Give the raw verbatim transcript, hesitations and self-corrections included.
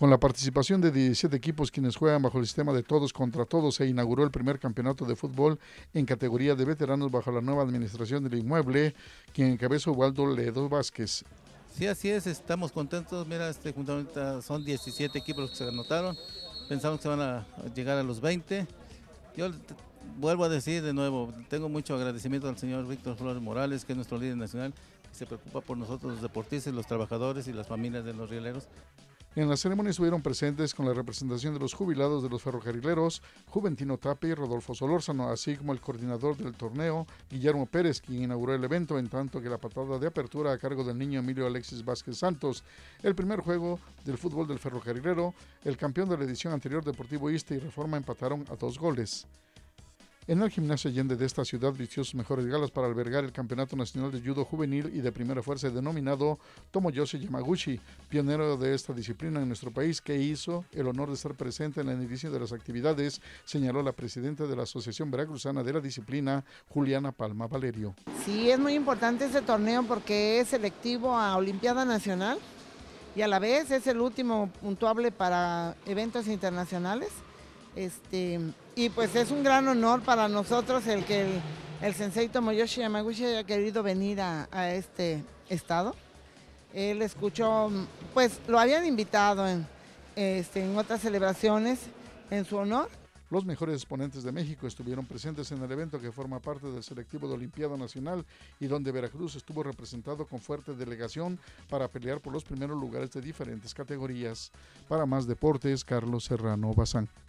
Con la participación de diecisiete equipos quienes juegan bajo el sistema de todos contra todos, se inauguró el primer campeonato de fútbol en categoría de veteranos bajo la nueva administración del inmueble, quien encabeza Ubaldo Ledo Vázquez. Sí, así es, estamos contentos. Mira, este, juntamente son diecisiete equipos los que se anotaron. Pensamos que van a llegar a los veinte. Yo te, vuelvo a decir de nuevo, tengo mucho agradecimiento al señor Víctor Flores Morales, que es nuestro líder nacional, que se preocupa por nosotros los deportistas, los trabajadores y las familias de los rieleros. En la ceremonia estuvieron presentes con la representación de los jubilados de los ferrocarrileros, Juventino Tapia y Rodolfo Solórzano, así como el coordinador del torneo, Guillermo Pérez, quien inauguró el evento, en tanto que la patada de apertura a cargo del niño Emilio Alexis Vázquez Santos. El primer juego del fútbol del ferrocarrilero, el campeón de la edición anterior, Deportivo Iste y Reforma, empataron a dos goles. En el gimnasio Allende de esta ciudad vistió sus mejores galas para albergar el Campeonato Nacional de Judo Juvenil y de Primera Fuerza denominado Tomoyoshi Yamaguchi, pionero de esta disciplina en nuestro país, que hizo el honor de estar presente en el inicio de las actividades, señaló la presidenta de la Asociación Veracruzana de la Disciplina, Juliana Palma Valerio. Sí, es muy importante este torneo porque es selectivo a Olimpiada Nacional y a la vez es el último puntuable para eventos internacionales. Este, y pues es un gran honor para nosotros el que el, el sensei Tomoyoshi Yamaguchi haya querido venir a, a este estado. Él escuchó, pues lo habían invitado en, este, en otras celebraciones en su honor. Los mejores exponentes de México estuvieron presentes en el evento que forma parte del selectivo de Olimpiada Nacional y donde Veracruz estuvo representado con fuerte delegación para pelear por los primeros lugares de diferentes categorías. Para más deportes, Carlos Serrano Bazán.